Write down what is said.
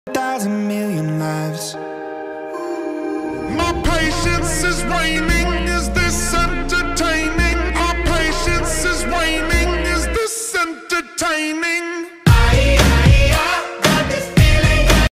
1,000,000,000 lives. My patience is waning, is this entertaining? My patience is waning, is this entertaining?